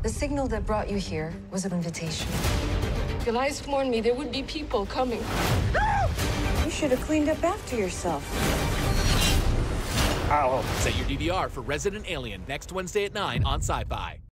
The signal that brought you here was an invitation. Elias warned me there would be people coming. You should have cleaned up after yourself. Ow. Set your DVR for Resident Alien next Wednesday at 9 on Sci-Fi.